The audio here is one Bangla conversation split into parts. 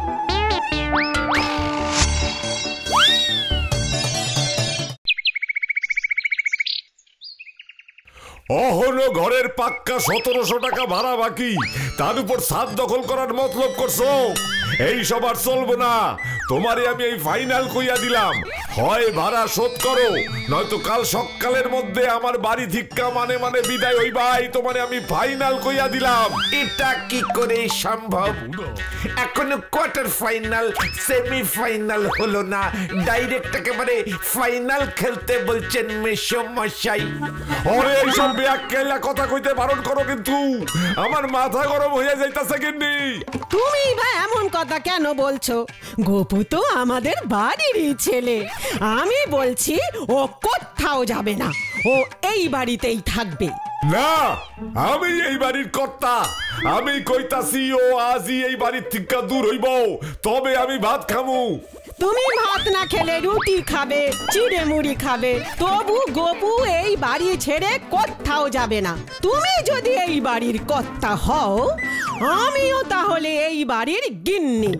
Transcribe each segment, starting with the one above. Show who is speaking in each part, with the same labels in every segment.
Speaker 1: অহনো ঘরের পাক্কা 1700 টাকা ভাড়া বাকি, তার উপর ছাদ দখল করার মতলব করছো। এই সব আর চলবো না। তোমারে আমি এই ফাইনাল কইয়া দিলাম, হয় ভাড়া শোধ করো, নয়তো কাল সকালের মধ্যে আমার বাড়ি ধিক্কা মানে মানে বিদায় হইবাই। তোমারে আমি ফাইনাল কইয়া দিলাম।
Speaker 2: এটা কি করে সম্ভব? এখনো কোয়ার্টার ফাইনাল সেমি ফাইনাল হলো না, ডাইরেক্ট একেবারে ফাইনাল খেলতে বলছেন মেশো মশাই।
Speaker 1: ওরে এইসব বেয়াক্কেলা কথা কইতে বারণ করো, কিন্তু আমার মাথা গরম হয়ে যাইতাছে। কিন্তু
Speaker 3: তুমি ভাই এমন কথা কেন বলছো? গোপু তো আমাদের বাড়িরই ছেলে। আমি বলছি ও কোথাও যাবে না, ও এই বাড়িতেই থাকবে।
Speaker 1: না, আমি এই বাড়ির কর্তা। আমি কইতাছি ও আজই এই বাড়ির থেকে দূর হইব, তবে আমি ভাত খামু।
Speaker 3: তুমি ভাত না খেলে রুটি খাবে, চিড়ে মুড়ি খাবে, তবু গোপু এই বাড়ি ছেড়ে কোথাও যাবে না। তুমি যদি এই বাড়ির কর্তা হও, আমিও তাহলে এই বাড়ির গিন্নি।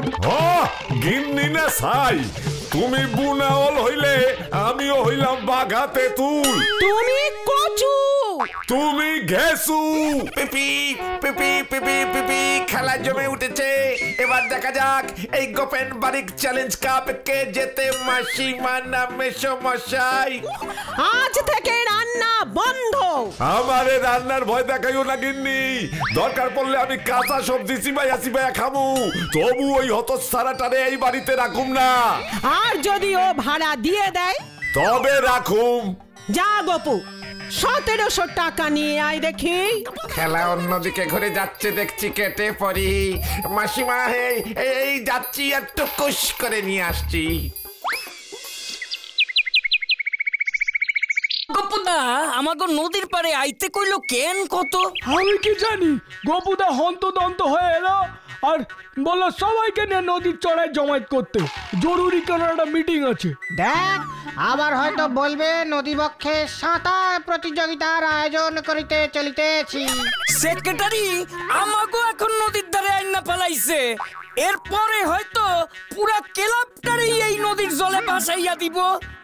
Speaker 1: গিন্নি না ছাই, তুমি বুনাওল হইলে আমিও হইলাম বাঘা তেঁতুল।
Speaker 3: তুমি কচু,
Speaker 1: তুমি ঘেসু।
Speaker 2: পিপি পিপি পিপি পিপি, খেলা জমে উঠেছে। এবার দেখা যাক এই গোপেন বাড়ির চ্যালেঞ্জ কাপ কে জেতে, মাসিমা না মেশো মশাই?
Speaker 3: আজ থেকে রান্না বন্ধ।
Speaker 1: আমারে রান্নার ভয় দেখাইও না গিন্নি। দরকার পড়লে আমি কাঁচা সবজি চিবাইয়া চিবাইয়া খামু, তবু ওই হতচ্ছাড়াটারে এই বাড়িতে রাখুম না।
Speaker 3: আর যদি ও ভাড়া দিয়ে দেয়
Speaker 1: তবে রাখুম।
Speaker 3: যা গোপু, 1700 টাকা নিয়ে আয় দেখি।
Speaker 2: খেলা অন্যদিকে ঘুরে যাচ্ছে দেখছি, কেটে পড়ি। মাসিমা এই যাচ্ছি, একটু কুশ করে নিয়ে আসছি।
Speaker 4: গোপুদা আমাকে নদীর পাড়ে আইতে কইলো কেন কত?
Speaker 5: আমি কি জানি, গোপুদা হন্তদন্ত হয়ে এলো আর বললো সবাইকে নিয়ে নদীর চড়ায় জমায়েত করতে, জরুরি কোনো একটা মিটিং আছে।
Speaker 6: দেখ, আবার হয়তো বলবে নদীবক্ষে সাঁতার প্রতিযোগিতার আয়োজন করিতে চলিতেছি।
Speaker 4: সেক্রেটারি আমাকে এখন নদীর ধারে আইনা পালাইছে, এরপরে হয়তো পুরা ক্লাবটারই এই নদীর জলে ভাসাইয়া দিব।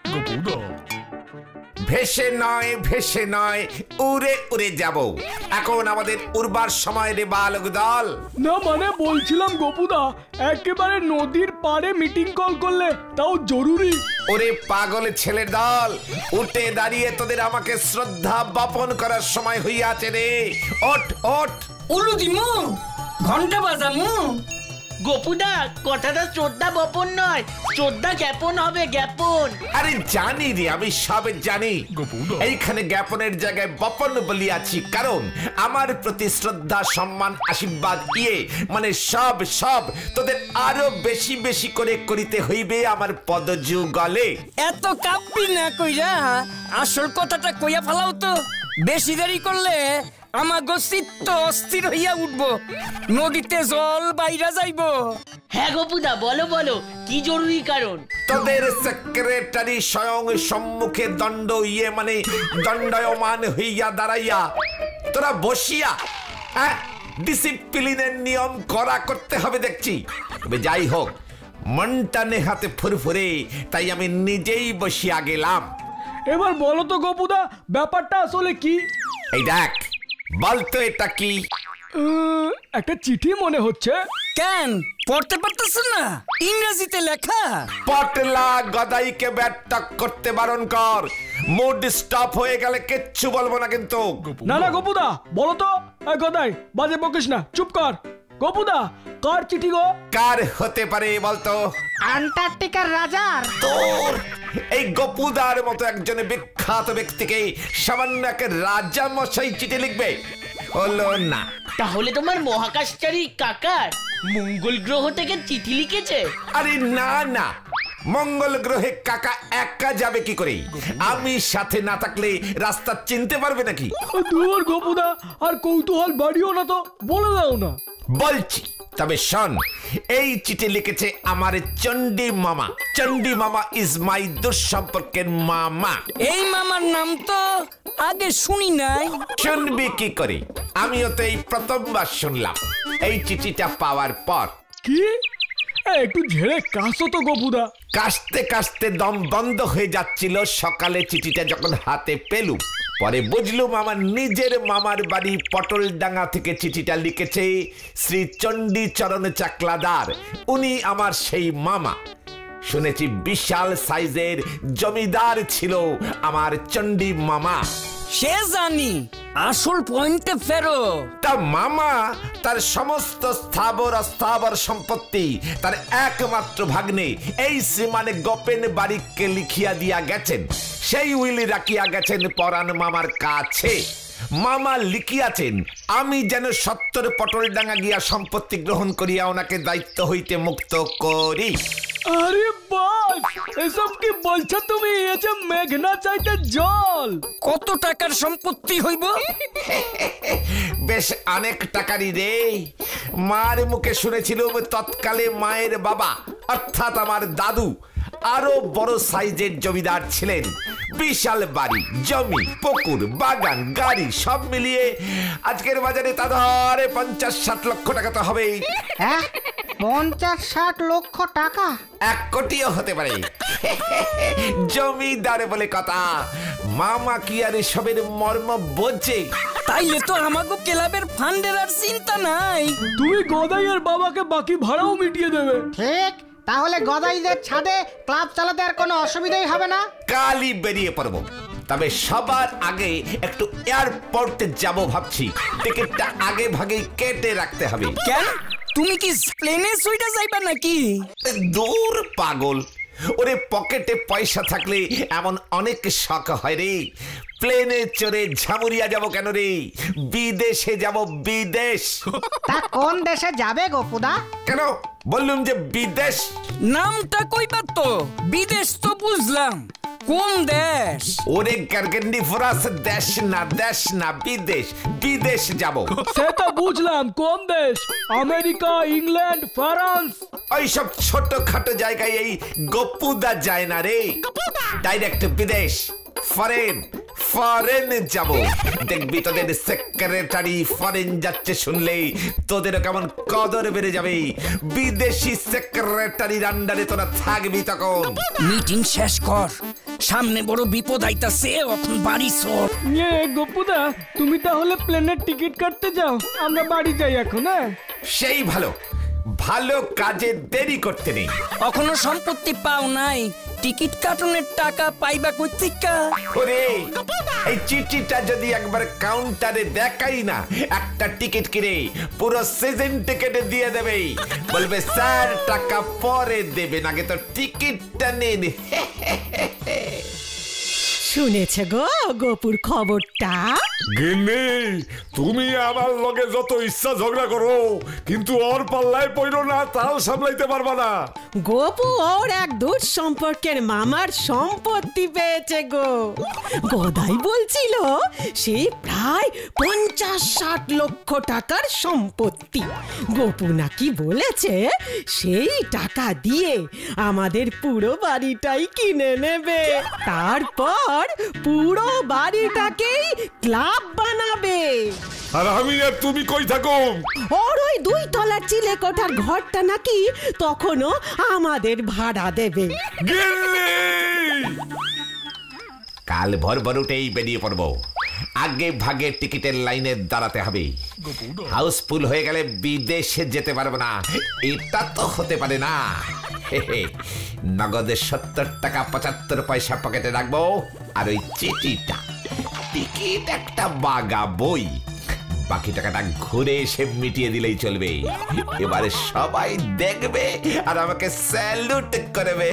Speaker 2: ভেসে নয় উড়ে উড়ে যাব। এখন আমাদের উড়বার সময় রে বালক দল।
Speaker 5: না মানে বলছিলাম গোপুদা, একেবারে নদীর পাড়ে মিটিং কল করলে তাও জরুরি।
Speaker 2: ওরে পাগলের ছেলের দল, উঠে দাঁড়িয়ে তোদের আমাকে শ্রদ্ধা জ্ঞাপন করার সময় হইয়াছে রে। ওঠ ওঠ।
Speaker 4: উলু দিমু, ঘন্টা বাজামু।
Speaker 6: গোপুদা, কথাটা শ্রদ্ধা বপন নয়, শ্রদ্ধা জ্ঞাপন হবে, জ্ঞাপন।
Speaker 2: আরে জানি রে, আমি সব জানি। এইখানে জ্ঞাপনের জায়গায় বপন বলিয়াছি, কারণ আমার প্রতি শ্রদ্ধা সম্মান আশীর্বাদ মানে সব তোদের আরো বেশি বেশি করে করিতে হইবে আমার পদযুগলে।
Speaker 4: এত কাঁপবি না কইরা আসল কথাটা কইয়া ফেলাও তো। বেশি দেরি করলে আমার চিত্ত অস্থির হইয়া উঠবো, নদীতে জল বাইরা যাইব।
Speaker 6: হ্যাঁ গোপুদা, বলো বলো, কি জরুরি কারণ?
Speaker 2: তোদের সেক্রেটারি স্বয়ং সম্মুখে মানে দণ্ডায়মান হইয়া দাঁড়াইয়া তোরা বসিয়া ডিসিপ্লিনের নিয়ম কড়া করতে হবে দেখছি। তবে যাই হোক, মনটা নেহাতে ফুরফুরে, তাই আমি নিজেই বসিয়া গেলাম।
Speaker 5: এবার বলো তো গোপুদা, ব্যাপারটা আসলে কি?
Speaker 2: এই দেখ, বলতো এটা কি?
Speaker 5: একটা চিঠি মনে হচ্ছে।
Speaker 4: কেন পড়তে পারতেছ না? ইংরেজিতে লেখা।
Speaker 2: পটলা গদাইকে ব্যাটক করতে বারণ কর। মুড স্টপ হয়ে গেলে কিচ্ছু বলবো না কিন্তু।
Speaker 5: না না গোপুদা, বলো তো। গদাই, বাজে বকিস না, চুপ কর। গোপুদা, কার চিঠি গো?
Speaker 2: কার হতে পারে বলতো?
Speaker 6: আন্টার্কটিকার রাজার।
Speaker 2: তোর এই গোপুদার মতো একজন বিখ্যাত ব্যক্তিকে সামান্য এক রাজা মশাই চিঠি লিখবে? হলো না।
Speaker 6: তাহলে তোমার মহাকাশচারী কাকার মঙ্গল গ্রহ থেকে চিঠি লিখেছে?
Speaker 2: আরে না না, মঙ্গল গ্রহে কাকা একা যাবে কি করে? আমি সাথে না থাকলে রাস্তা চিনতে পারবে নাকি?
Speaker 5: দূর গোপুদা, আর কৌতূহল বাড়িও না তো, বলে দাও না।
Speaker 2: বলছি, তবে শোন, এই চিঠি লিখেছে আমার চণ্ডী মামা। চণ্ডী মামা ইজ মাই দুঃসম্পর্কের মামা।
Speaker 4: এই মামার নাম তো আগে শুনি নাই।
Speaker 2: শুনবি কি করে? আমিও তো এই প্রথমবার শুনলাম এই চিঠিটা পাওয়ার পর।
Speaker 5: কি? একটু ঝেড়ে কাশো তো গপুদা।
Speaker 2: কাশতে কাশতে দম বন্ধ হয়ে যাচ্ছিল সকালে চিঠিটা যখন হাতে পেলুম। পরে বুঝলুম আমার নিজের মামার বাড়ি পটলডাঙ্গা থেকে চিঠিটা লিখেছে শ্রী চণ্ডীচরণ চাকলাদার। উনি আমার সেই মামা। শুনেছি বিশাল সাইজের জমিদার ছিল আমার চণ্ডী মামা।
Speaker 4: সে জানি, আসল পয়েন্টে ফেরো।
Speaker 2: তা মামা তার সমস্ত স্থাবর অস্থাবর সম্পত্তি তার একমাত্র ভাগ্নে এই শ্রীমানে গোপেন বাড়িকে লিখিয়া দিয়া গেছেন। সেই উইল রাখিয়া গেছেন পরাণ মামার কাছে। মামা লিখিয়াছেন আমি যেন 70 পটলডাঙ্গা গিয়া সম্পত্তি গ্রহণ করিয়া ওনাকে দায়িত্ব হইতে মুক্ত করি।
Speaker 5: আরে বাস, এসব কি বলছো তুমি? এ যে মেঘনা চাইতে জল।
Speaker 4: কত টাকার সম্পত্তি হইব?
Speaker 2: বেশ অনেক টাকারই রে। মার মুখে শুনেছিলাম তৎকালে মায়ের বাবা অর্থাৎ আমার দাদু আরো বড় সাইজের জমিদার ছিলেন। বিশাল বাড়ি, জমি, পুকুর, বাগান, গাড়ি সব মিলিয়ে আজকের বাজারে তা ধরে 50-60 লক্ষ টাকা তো হবেই।
Speaker 6: হ্যাঁ, 50-60 লক্ষ টাকা?
Speaker 2: 1 কোটিও হতে পারে। জমিদার বলে কথা। মামা কি আর এসবের মর্ম বোঝে?
Speaker 4: তাইলে তো আমাগো ক্লাবের ফান্ডের আর চিন্তা নাই।
Speaker 5: তুমি গদাইয়ের বাবাকে বাকি ভাড়াও মিটিয়ে দেবে।
Speaker 6: ঠিক, তাহলে গদাইদের ছাদে ক্লাব চালাতে আর কোনো অসুবিধাই হবে না।
Speaker 2: কালই বেরিয়ে পড়বো। তবে সবার আগে একটু এয়ারপোর্টে যাব ভাবছি। টিকিটটা আগে ভাগেই কেটে রাখতে হবে।
Speaker 4: কেন, তুমি কি প্লেনে সুইটা যাইবা নাকি?
Speaker 2: দূর পাগল, ওরে পকেটে পয়সা থাকলে এমন অনেক শখ হয় রে। প্লেনে চড়ে ঝামুরিয়া যাব কেন রে? বিদেশে যাব, বিদেশ।
Speaker 6: তা কোন দেশে যাবে গপুদা?
Speaker 2: কেন বললুম যে বিদেশ।
Speaker 4: নামটা কইবা তো, বিদেশ তো বুঝলাম, কোন দেশ?
Speaker 2: ওরে গার্গেন্ডি ফরাস, দেশ না দেশ না, বিদেশ। বিদেশ যাব।
Speaker 5: সেটা বুঝলাম, কোন দেশ? America, England, France?
Speaker 2: ওইসব ছোটখাটো জায়গায় এই গপুদা যায় না রে। ডাইরেক্ট বিদেশ, ফরেন। ফরেন যাব। দেখবি তোদের সেক্রেটারি ফরেন যাচ্ছে শুনলেই তোদেরও কেমন কদর বেড়ে যাবে। বিদেশি সেক্রেটারির আন্ডারে তোরা থাকবি তখন।
Speaker 4: মিটিং শেষ কর, সামনে বড় বিপদ আইতাছে, এখন বাড়ি চল।
Speaker 5: গপুদা, তুমি তাহলে প্লেনের টিকিট কাটতে যাও, আমরা বাড়ি যাই এখন। হ্যাঁ,
Speaker 2: সেই ভালো। ভালো কাজে দেরি করতে নেই।
Speaker 4: এখনো সম্পত্তি পাও নাই, টিকিট কাটনের টাকা পাইবা কই থেকে?
Speaker 2: ওরে, এই চিঠিটা যদি একবার কাউন্টারে দেখাই না, একটা টিকিট কিনে পুরো সিজন টিকেটে দিয়ে দেবে। বলবে স্যার টাকা পরে দেবেন, আগে তো টিকিটটা নিন।
Speaker 3: শুনেছে গো গোপুর খবরটা?
Speaker 1: গিন্নি, তুমি আমার লগে যত ইচ্ছা ঝগড়া করো, কিন্তু ওর পাল্লায় পড়ো না, তাল সামলাইতে পারবা না।
Speaker 3: গোপু ওর এক দূর সম্পর্কের মামার সম্পত্তি পেয়েছে গো। গদাই বলছিল সেই প্রায় 50-60 লক্ষ টাকার সম্পত্তি। গোপু নাকি বলেছে সেই টাকা দিয়ে আমাদের পুরো বাড়িটাই কিনে নেবে, তারপর পুরো বাড়িটাকেই ক্লাব বানাবে।
Speaker 1: আর আমি আর তুমি কই থাকো?
Speaker 3: ওর ওই 2 তলার চিলে কোঠার ঘরটা নাকি তখনও আমাদের ভাড়া দেবে।
Speaker 2: কাল ভোর ভোর উঠেই বেরিয়ে পড়বো। আগে ভাগে টিকিটের লাইনে দাঁড়াতে হবে। হাউসফুল হয়ে গেলে বিদেশে যেতে পারবো না, এটা তো হতে পারে না। নগদে 70 টাকা 75 পয়সা পকেটে রাখবো, আর ওই চিঠিটা, টিকিট একটা বাগা বই, বাকি টাকাটা ঘুরে এসে মিটিয়ে দিলেই চলবে। এবারে সবাই দেখবে আর আমাকে স্যালুট করবে।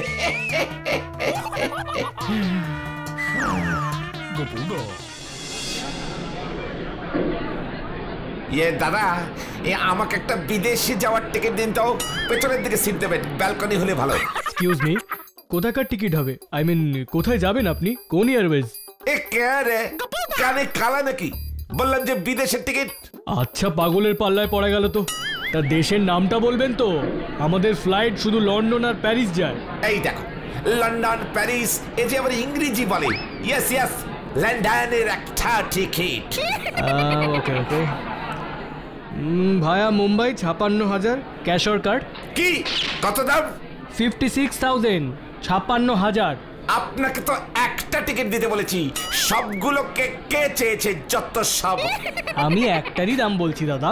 Speaker 2: দাদা, আমাকে একটা বিদেশে যাওয়ার টিকিট দিন তো। পেছনের দিকে সিট দেবেন, ব্যালকনি হলে ভালো।
Speaker 5: এক্সকিউজ মি, কোথাকার টিকিট হবে? আই মিন, কোথায় যাবেন আপনি? কোন এয়ারওয়েজ?
Speaker 2: এ কে রে, কানে কালা নাকি? বললাম যে বিদেশের টিকিট।
Speaker 5: আচ্ছা, পাগলের পাল্লায় পড়া গেল তো। তা দেশের নামটা বলবেন তো? আমাদের ফ্লাইট শুধু লন্ডন আর প্যারিস যায়।
Speaker 2: এই দেখো, লন্ডন প্যারিস, এ যে আবার ইংরেজি বলে। ইয়েস ইয়েস, লন্ডনের একটা ticket.
Speaker 5: Okay okay. Via Mumbai 56,000, cash or card.
Speaker 2: কি কত দাম?
Speaker 5: 56,000, 56,000।
Speaker 2: আপনাকে তো একটা টিকিট দিতে বলেছি, সবগুলোকে কে চেয়েছে যত সব?
Speaker 5: আমি একটারই দাম বলছি দাদা।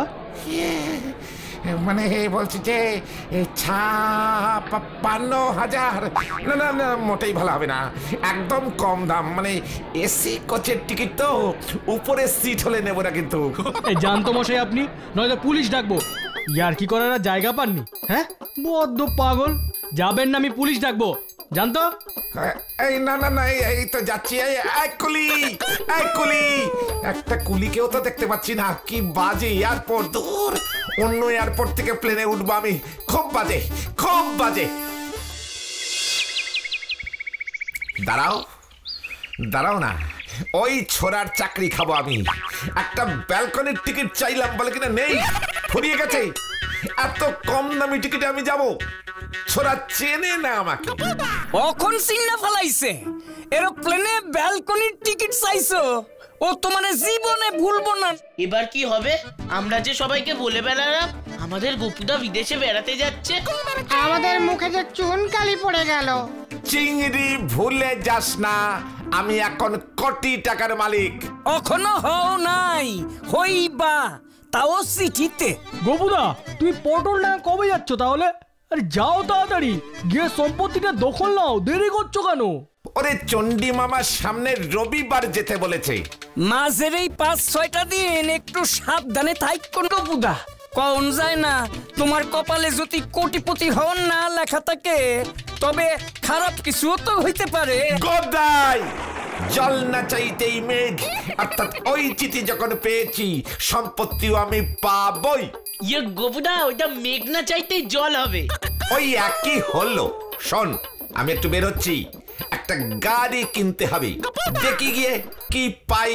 Speaker 2: মানে বলছি যে 56,000। না না না, মোটেই ভালো হবে না, একদম কম দাম। মানে এসি কোচের টিকিট তো, উপরে সিট হলে নেব না কিন্তু।
Speaker 5: এই জানতো মশাই আপনি, নয়তো পুলিশ ডাকবো। ইয়ার কি করার জায়গা পাননি? হ্যাঁ বড্ড পাগল। যাবেন না, আমি পুলিশ ডাকবো, জানতো?
Speaker 2: এই না না না, এই তো যাচ্ছি। এই কুলি, এই কুলি, একটা কুলিকেও তো দেখতে পাচ্ছি না। কি বাজে এয়ারপোর্ট, দূর, অন্য এয়ারপোর্ট থেকে প্লেনে উঠবো আমি। খুব বাজে, খুব বাজে। দাঁড়াও দাঁড়াও না, ওই ছোড়ার চাকরি খাবো আমি। একটা ব্যালকনির টিকিট চাইলাম, বলে কিনা নেই, ফুরিয়ে গেছে। এত কম দামি টিকিটে আমি যাব? ছোড়া চেনে না আমাকে।
Speaker 4: অখন সিন্না ফলাইছে, এরোপ্লেনে ব্যালকনির টিকিট চাইছো? ও তোমার জীবনে ভুলবো না।
Speaker 7: এবার কি হবে? আমরা যে সবাইকে বলে বেড়ালাম আমাদের গোপুদা বিদেশে বেড়াতে যাচ্ছে,
Speaker 6: আমাদের মুখে যে চুন কালি পড়ে গেল।
Speaker 2: চিংড়ি, ভুলে যাস না, আমি এখন কোটি টাকার মালিক।
Speaker 4: এখনো হও নাই, হইবা, তাও চিঠিতে।
Speaker 5: গোপুদা, তুমি পটল না কবে যাচ্ছ তাহলে? আরে যাও তাড়াতাড়ি, গিয়ে সম্পত্তিটা দখল নাও, দেরি করছো কেন?
Speaker 2: ওরে চন্ডী মামা সামনে রবিবার যেতে বলেছে।
Speaker 4: মাঝের এই 5-6টা দিন একটু সাবধানে থাইকো গোপুদা। কোন যায় না, তোমার কপালে যদি কোটিপতি হন না লেখা থাকে, তবে খারাপ কিছুও তো হইতে পারে।
Speaker 2: গদাই, জল না চাইতেই মেঘ, অর্থাৎ ওই চিঠি যখন পেয়েছি সম্পত্তিও আমি পাবই।
Speaker 7: ইয়ে গোপুদা, ওইটা মেঘ না চাইতেই জল হবে।
Speaker 2: ওই একই হলো। শোন, আমি একটু বেরোচ্ছি, একটা গাড়ি কিনতে হবে, দেখি গিয়ে কি পাই।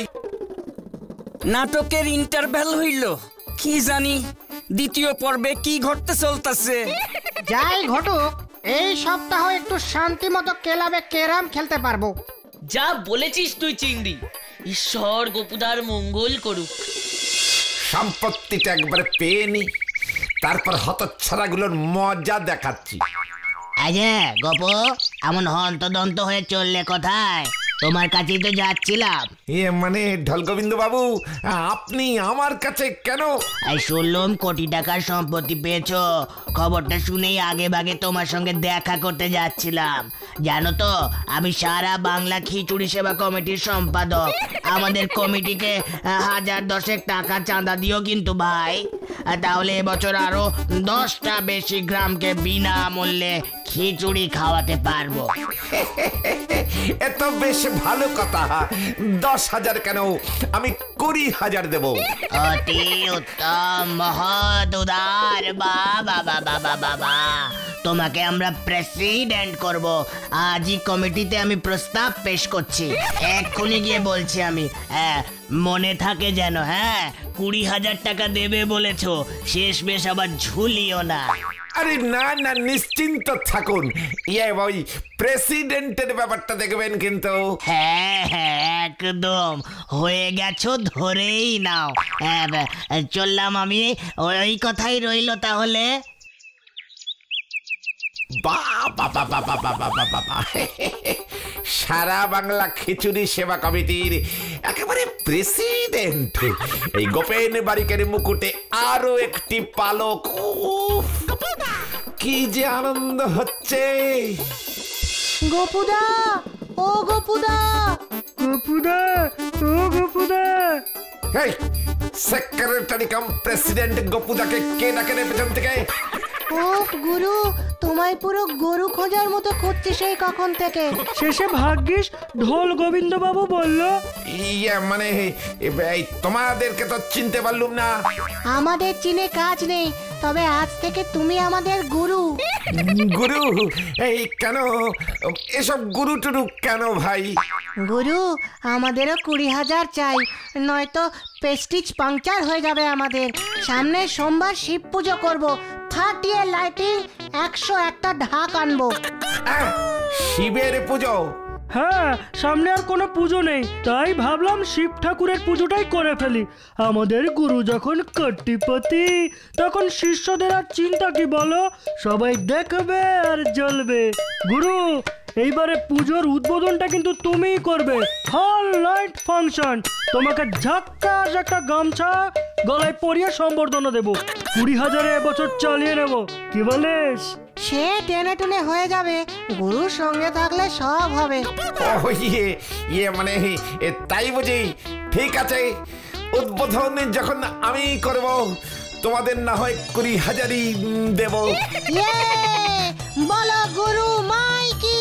Speaker 4: নাটকের ইন্টারভ্যাল হইল, কি জানি দ্বিতীয় পর্বে কি ঘটতে চলতেছে।
Speaker 6: যাই ঘটুক, এই সপ্তাহ একটু শান্তি মতো ক্লাবে ক্যারাম খেলতে পারবো।
Speaker 7: যা বলেছিস তুই চিংড়ি, ঈশ্বর গোপুদার মঙ্গল করুক।
Speaker 2: সম্পত্তিটা একবার পেয়ে নি, তারপর হতচ্ছাড়াগুলোর মজা দেখাচ্ছি।
Speaker 8: আরে গোপু, এমন হন্তদন্ত হয়ে চললে কোথায়? তোমার কাছেই তো যাচ্ছিলাম।
Speaker 2: মানে ঢলগোবিন্দ বাবু, আপনি আমার কাছে কেন?
Speaker 8: এই শুনলাম কোটি টাকার সম্পত্তি পেয়েছো, খবরটা শুনেই আগে ভাগে তোমার সঙ্গে দেখা করতে যাচ্ছিলাম। জানো তো, আমি সারা বাংলা খিচুড়ি সেবা কমিটির সম্পাদক। আমাদের কমিটিকে 1010 টাকা চাঁদা দিও কিন্তু ভাই, তাহলে এবছর আরো 10টা বেশি গ্রামকে বিনামূল্যে খিচুড়ি খাওয়াতে পারবো।
Speaker 2: এত বেশ ভালো কথা। 10,000 কেন, আমি 20,000 দেব।
Speaker 8: অতি উত্তম, মহৎ উদার, বাবা বাবা বাবা, তোমাকে আমরা প্রেসিডেন্ট করব। আজই কমিটিতে আমি প্রস্তাব পেশ করছি, এক্ষুনি গিয়ে বলছি আমি। হ্যাঁ, মনে থাকে যেন। হ্যাঁ, 20,000 টাকা দেবে বলেছো, শেষ বেশ আবার ঝুলিও না।
Speaker 2: আরে না না, নিশ্চিন্ত থাকুন, ওই প্রেসিডেন্টের ব্যাপারটা দেখবেন কিন্তু।
Speaker 8: হ্যাঁ হ্যাঁ, একদম হয়ে গেছো, ধরেই নাও। চললাম আমি, ওই কথাই রইল তাহলে।
Speaker 2: সারা বাংলা খিচুড়ি সেবা কমিটির একেবারে প্রেসিডেন্ট, এই গোপেন বারিকের মুকুটে আরো একটি পালক। কি যে আনন্দ হচ্ছে।
Speaker 6: গোপুদা, ও গোপুদা,
Speaker 5: গোপুদা, ও গোপুদা।
Speaker 2: এই সেক্রেটারি কাম প্রেসিডেন্ট গোপুদাকে কে ডাকে রে পেছন থেকে?
Speaker 6: ও গুরু, তোমায় পুরো গরু খোঁজার মতো খুঁজছি সেই কখন থেকে।
Speaker 5: শেষে ভাগ্যিস ঢোল গোবিন্দ বাবু বলল।
Speaker 2: মানে এই তোমাদেরকে তো চিনতে পারলুম না।
Speaker 6: আমাদের চিনে কাজ নেই, তবে আজ থেকে তুমি আমাদের গুরু।
Speaker 2: গুরু? এই কেন এসব গুরু টুরু কেন ভাই?
Speaker 6: গুরু, আমাদেরও 20,000 চাই, নয়তো প্রেস্টিজ পাংচার হয়ে যাবে আমাদের। সামনে সোমবার শিব পুজো করব, ফাটিয়ে লাইটিং 101টা ঢাক আনবো।
Speaker 2: শিবের পুজো?
Speaker 5: হ্যাঁ, সামনে আর কোনো পুজো নেই, তাই ভাবলাম শিব ঠাকুরের পুজোটাই করে ফেলি। আমাদের গুরু যখন কোটিপতি, তখন শিষ্যদের আর চিন্তা কি বলো? সবাই দেখবে আর জ্বলবে। গুরু, এইবারে পুজোর উদ্বোধনটা কিন্তু তুমিই করবে। হল নাইট ফাংশন। তোমাকে ঝাক্কাস একটা গামছা গলায় পরিয়ে সম্বর্ধনা দেবো। 20,000 এবছর চালিয়ে নেব, কি বলিস?
Speaker 6: সে টেনে টুনে হয়ে যাবে, গুরুর সঙ্গে থাকলে সব হবে।
Speaker 2: ও ইয়ে মানে তাই বুঝি? ঠিক আছে, উদ্বোধন যখন আমি করব, তোমাদের না হয় 20,000ই দেব।
Speaker 6: ইয়ে, বলো গুরু মাই কি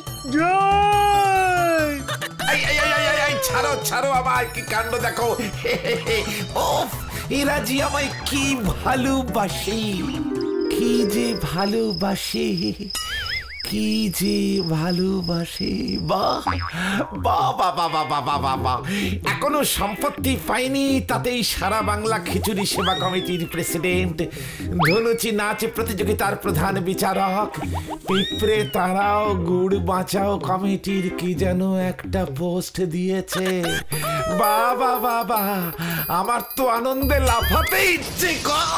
Speaker 5: জয়।
Speaker 2: ছাড়ো ছাড়ো, আমার কি কাণ্ড দেখো। ওফ, এরা জি আমায় কি ভালোবাসে, কি যে ভালোবাসে, কি যে ভালোবাসে। বাহ বাহ বাহ বাহ বাহ বাহ বাহ বাহ। এখনো সম্পত্তি পাইনি, তাতেই সারা বাংলা খিচুড়ি সেবা কমিটির প্রেসিডেন্ট, ধনুচি নাচ প্রতিযোগিতার প্রধান বিচারক, পিঁপড়ে তারাও গুড় বাঁচাও কমিটির কি যেন একটা পোস্ট দিয়েছে। বাহ বাহ বাহ বাহ, আমার তো আনন্দে লাফাতে ইচ্ছে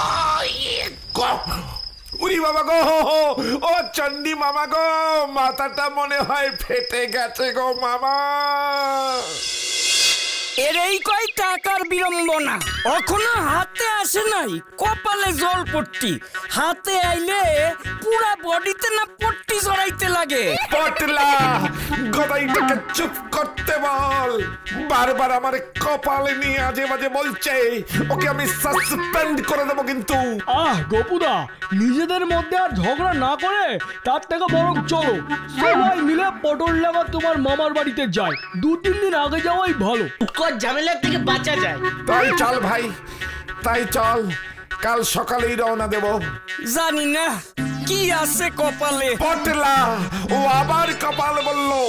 Speaker 2: উরি বাবা গো, ও চন্ডী মামা গো, মাথাটা মনে হয় ফেটে গেছে গো মামা।
Speaker 4: এর এই কয় টাকার বিড়ম্বনা এখনো হাতে আসে নাই, কপালে জল পট্টি, হাতে আইলে পুরা বডিতে না পট্টি জড়াইতে লাগে।
Speaker 2: পটলা, গদাইটাকে চুপ করতে বল, বারবার আমার কপালে নিয়ে আজে বাজে বলছে, ওকে আমি সাসপেন্ড করে দেবো কিন্তু।
Speaker 5: গোপুদা, নিজেদের মধ্যে আর ঝগড়া না করে তার থেকে বরং চলো সবাই মিলে পটল লাগা তোমার মামার বাড়িতে যাই। 2-3 দিন আগে যাওয়াই ভালো,
Speaker 7: ঝামেলার থেকে বাঁচা যায়।
Speaker 2: তাই চল ভাই, তাই চল, কাল সকালেই রওনা দেব।
Speaker 4: জানি না কি আছে কপালে।
Speaker 2: পটলা, ও আবার কপাল বললো।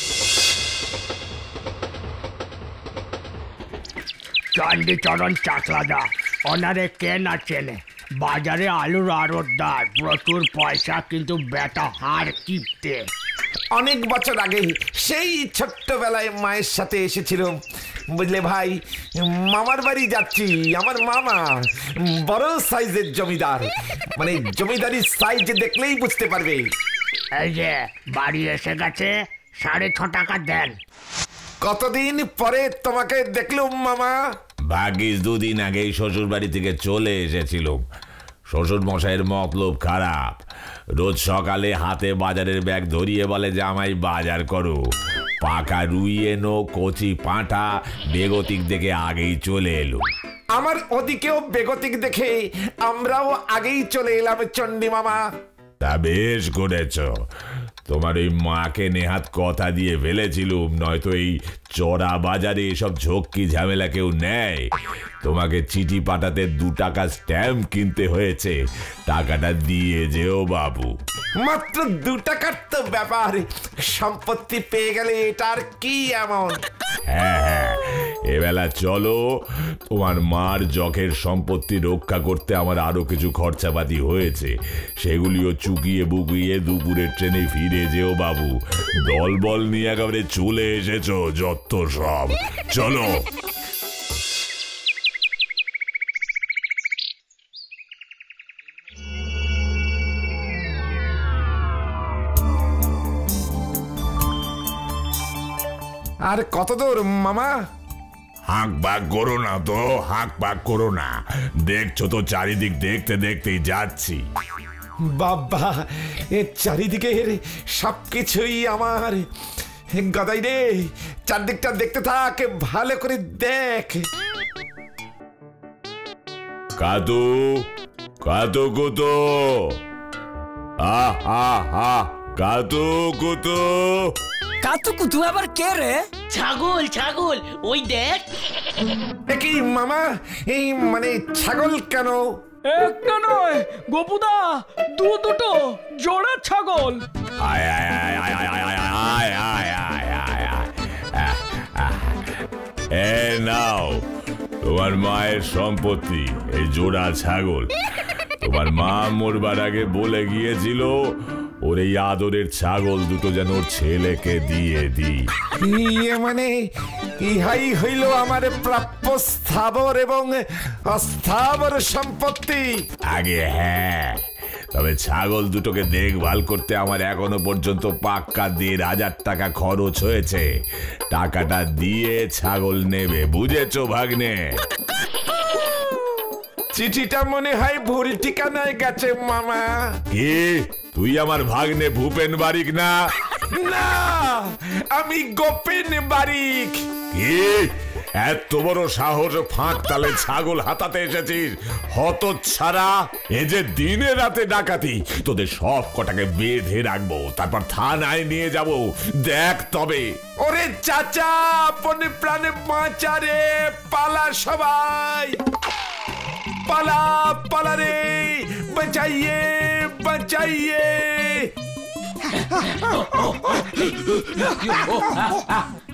Speaker 5: চণ্ডীচরণ চাকলাদা, ওনারে কে না চেনে? বাজারে আলুর আড়তদার, প্রচুর পয়সা, কিন্তু বেটা হার কিপটে।
Speaker 2: অনেক বছর আগে সেই ছোট্টবেলায় মায়ের সাথে এসেছিল, বুঝলে ভাই, মামার বাড়ি যাচ্ছি। আমার মামা বড় সাইজের জমিদার, মানে জমিদারির সাইজ দেখলেই বুঝতে পারবে।
Speaker 5: এই যে বাড়ি এসে গেছে, 6.5 টাকা দেন।
Speaker 2: কতদিন পরে তোমাকে দেখলুম মামা।
Speaker 1: ভাগ্যিস 2 দিন আগেই শ্বশুর বাড়ি থেকে চলে এসেছিলাম। শ্বশুর মশাইয়ের মতলব খারাপ, রোজ সকালে হাতে বাজারের ব্যাগ ধরিয়ে বলে যে আমায় বাজার করো। পাকা রুই এনো, কচি পাঁঠা, বেগতিক দেখে আগেই চলে এলো।
Speaker 2: আমার ওদিকেও বেগতিক দেখে আমরাও আগেই চলে এলাম চন্ডী মামা।
Speaker 1: তা বেশ করেছ, তোমার ওই মাকে নেহাত কথা দিয়ে ফেলেছিলুম, নয়তো এই চড়া বাজারে এসব ঝক্কি ঝামেলা কেউ নেয়। তোমাকে চিঠি পাঠাতে 2 টাকা স্ট্যাম্প কিনতে হয়েছে, টাকাটা দিয়ে যেও বাবু।
Speaker 2: মাত্র 2 টাকার তো ব্যাপার, সম্পত্তি পেয়ে গেলে এটার কি এমন।
Speaker 1: হ্যাঁ হ্যাঁ, এবেলা চলো, তোমার মার যখের সম্পত্তি রক্ষা করতে আমার আরো কিছু খরচাপাতি হয়েছে, সেগুলিও চুকিয়ে বুকিয়ে দুপুরের ট্রেনে ফিরে যেও বাবু। দলবল নিয়ে একেবারে চলে এসেছো যত সব, চলো।
Speaker 2: আর কত দূর মামা?
Speaker 1: হাঁক বাক করো না তো, হাঁক বাক করো না, দেখছো তো চারিদিক দেখতে দেখতেই যাচ্ছি।
Speaker 2: বাবা, এর চারিদিকের সবকিছুই আমার। গদাই রে, চারদিকটা দেখতে থাক, ভালো করে দেখ।
Speaker 1: কাতু, কাতু কুতো, কাতু কুতো।
Speaker 4: কাতু কুতু আবার কে রে?
Speaker 7: ছাগল ছাগল, ওই দেখ।
Speaker 2: কি মামা, এই মানে ছাগল কেন?
Speaker 5: একটা নয় গোপুদা, দুটো জোড়া ছাগল।
Speaker 1: আয় আয় আয় আয় আয় আয় আয় আয় আয় আয় আয়। এ নাও তোমার মায়ের সম্পত্তি, এই জোড়া ছাগল। তোমার মা মরবার আগে বলে গিয়েছিল ওর এই আদরের ছাগল দুটো যেন ওর ছেলেকে দিয়ে দিই।
Speaker 2: ইয়ে মানে ইহাই হইল আমার প্রাপ্য স্থাবর এবং অস্থাবর সম্পত্তি।
Speaker 1: আগে হ্যাঁ, তবে ছাগল দুটোকে দেখভাল করতে আমার এখনো পর্যন্ত পাক্কা 1,500 টাকা খরচ হয়েছে। টাকাটা দিয়ে ছাগল নেবে, বুঝেছো ভাগ্নে?
Speaker 2: চিঠিটা মনে হয় ভুল ঠিকানায় গেছে মামা।
Speaker 1: কি তুই আমার ভাগ্নে ভূপেন বারিক না?
Speaker 2: না, আমি গোপেন বারিক।
Speaker 1: কি এত বড় সাহস, ফাঁক তালে ছাগল হাতাতে এসেছিস? হতচ্ছাড়া, এ যে দিনে রাতে ডাকাতি। তোদের সব কটাকে বেঁধে রাখবো, তারপর থানায় নিয়ে যাব। দেখ তবে।
Speaker 2: ওরে চাচা, আপনে প্রাণে বাঁচা রে, পালা সবাই, পালা পালা রে, বাঁচাইয়ে বাঁচাইয়ে।